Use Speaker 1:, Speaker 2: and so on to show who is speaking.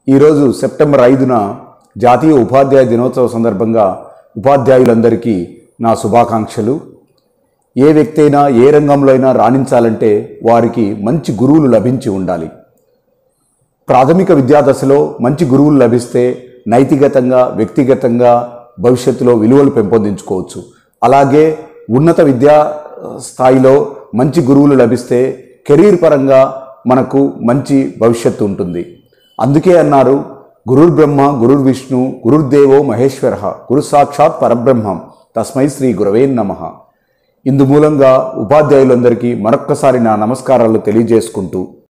Speaker 1: ఈరోజు సెప్టెంబర్ 5న జాతీయ ఉపాధ్యాయ దినోత్సవ సందర్భంగా ఉపాధ్యాయులందరికీ నా శుభాకాంక్షలు. ఏ వ్యక్తి అయినా ఏ రంగంలో అయినా రాణించాలంటే వారికి మంచి గురువులు లభించి ఉండాలి. ప్రాథమిక విద్యాదశలో మంచి గురువులు లభిస్తే నైతికతంగా వ్యక్తిగతంగా భవిష్యత్తులో విలువలు పెంపొందించుకోవచ్చు. అలాగే ఉన్నత విద్యా స్థాయిలో మంచి గురువులు లభిస్తే కెరీర్ పరంగా మనకు మంచి భవిష్యత్తు ఉంటుంది. అందుకే అన్నారు, గురుర్ బ్రహ్మ గురుర్ విష్ణు గురుర్దేవో మహేశ్వర గురు సాక్షాత్ పరబ్రహ్మం తస్మై శ్రీ గురవే నమః. ఇందు మూలంగా ఉపాధ్యాయులందరికీ మరొక్కసారి నా నమస్కారాలు తెలియజేసుకుంటూ